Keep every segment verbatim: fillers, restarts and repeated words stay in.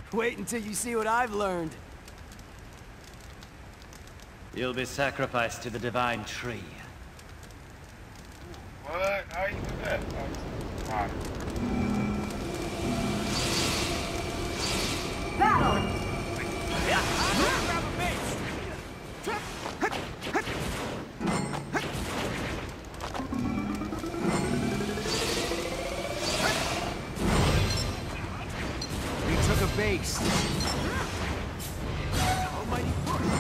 Wait until you see what I've learned. You'll be sacrificed to the divine tree. What? How you do that? Oh, alright. Battle! We took a base. Almighty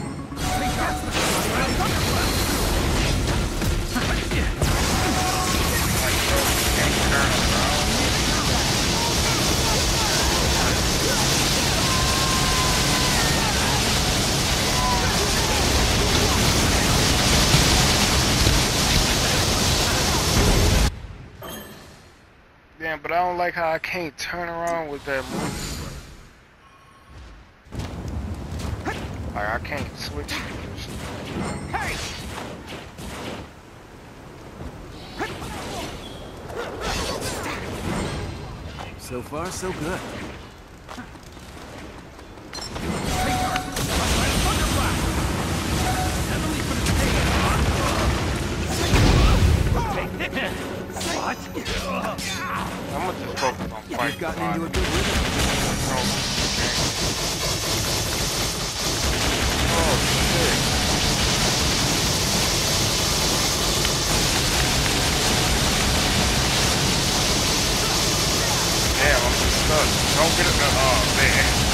Damn, but I don't like how I can't turn around with that move. Like, I can't switch. Hey! So far, so good. What? I'm gonna just focus on fighting. You've gotten into a good rhythm. Oh, shit. Damn, I'm just stuck. Don't get it. Oh, man.